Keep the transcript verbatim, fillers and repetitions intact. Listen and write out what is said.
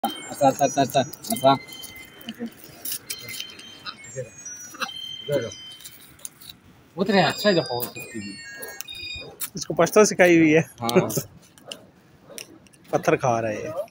ऐसा ऐसा ऐसा ऐसा ऐसा उतरे अच्छा जो पहुंच सकती है। इसको पश्तो सिखाई हुई है। हाँ पत्थर खा रहा है।